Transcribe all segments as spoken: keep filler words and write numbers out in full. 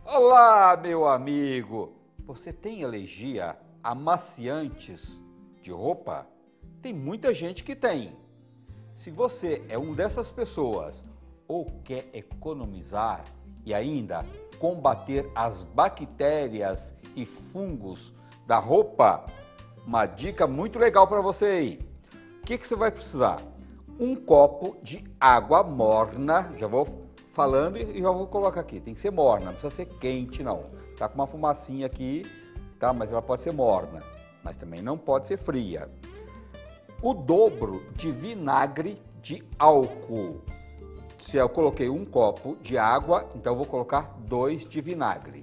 Olá, meu amigo! Você tem alergia a amaciantes de roupa? Tem muita gente que tem. Se você é uma dessas pessoas ou quer economizar e ainda combater as bactérias e fungos da roupa, uma dica muito legal para você aí. O que, que você vai precisar? Um copo de água morna, já vou falando e já vou colocar aqui, tem que ser morna, não precisa ser quente não. Tá com uma fumacinha aqui, tá? Mas ela pode ser morna, mas também não pode ser fria. O dobro de vinagre de álcool. Se eu coloquei um copo de água, então eu vou colocar dois de vinagre.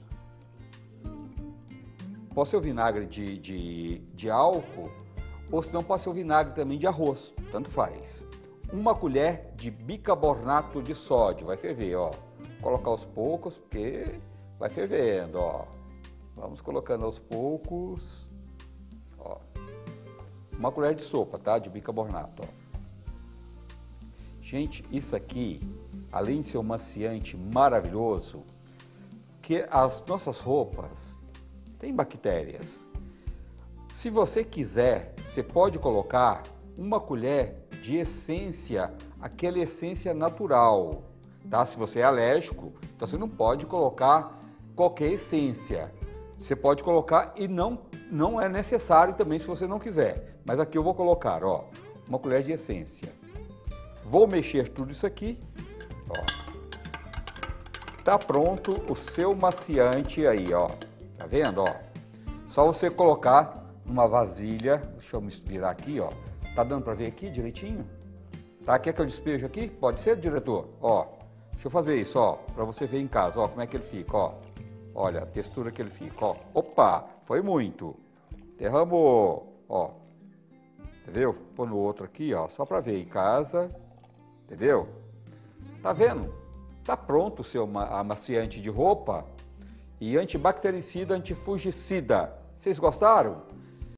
Pode ser o vinagre de, de, de álcool, ou se não pode ser o vinagre também de arroz, tanto faz. Uma colher de bicarbonato de sódio, vai ferver, ó. Vou colocar aos poucos, porque vai fervendo, ó. Vamos colocando aos poucos, ó. Uma colher de sopa, tá? De bicarbonato, ó. Gente, isso aqui, além de ser um maciante maravilhoso, que as nossas roupas têm bactérias. Se você quiser, você pode colocar uma colher de essência, aquela essência natural, tá? Se você é alérgico, então você não pode colocar qualquer essência. Você pode colocar e não, não é necessário também se você não quiser. Mas aqui eu vou colocar, ó, uma colher de essência. Vou mexer tudo isso aqui, ó. Tá pronto o seu maciante aí, ó. Tá vendo, ó? Só você colocar numa vasilha, deixa eu me virar aqui, ó. Tá dando para ver aqui direitinho? Tá? Quer que eu despeje aqui? Pode ser, diretor? Ó, deixa eu fazer isso, ó, para você ver em casa, ó, como é que ele fica, ó. Olha a textura que ele fica, ó. Opa, foi muito. Derramou, ó. Entendeu? Pôr no outro aqui, ó, só para ver em casa. Entendeu? Tá vendo? Tá pronto o seu amaciante de roupa e antibactericida, antifungicida. Vocês gostaram?